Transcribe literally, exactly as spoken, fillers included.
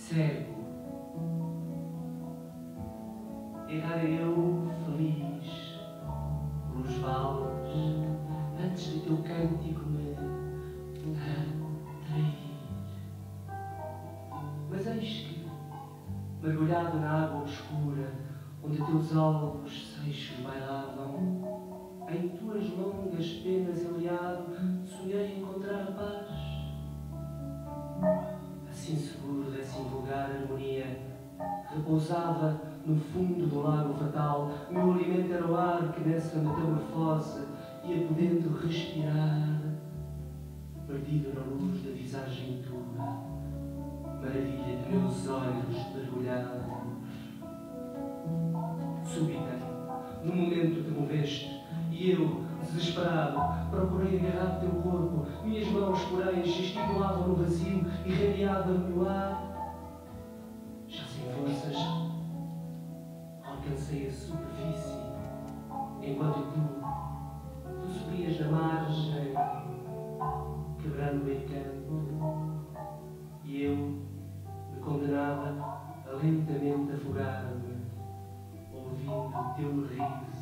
cego. Errar eu feliz pelos vales, antes de teu cântico me trair. Mas eis que, mergulhado na água obscura, onde teus alvos seixos bailavam, em tuas longas penas enleado, sonhei encontrar a paz. Assim seguro dessa invulgar harmonia, repousava no fundo do lago fatal. Meu alimento era o ar que nessa metamorfose ia podendo respirar, perdido na luz da visagem tua, maravilha de meus olhos mergulhados. Súbita, no momento te moveste, e eu, desesperado, procurei agarrar teu corpo. Minhas mãos, porém, gesticulavam no vazio, irradiava-me o ar. Já sem forças, alcancei a superfície, enquanto tu, tu subias na margem, quebrando o encanto, e eu me condenava a lentamente afogar-me, ouvindo o teu riso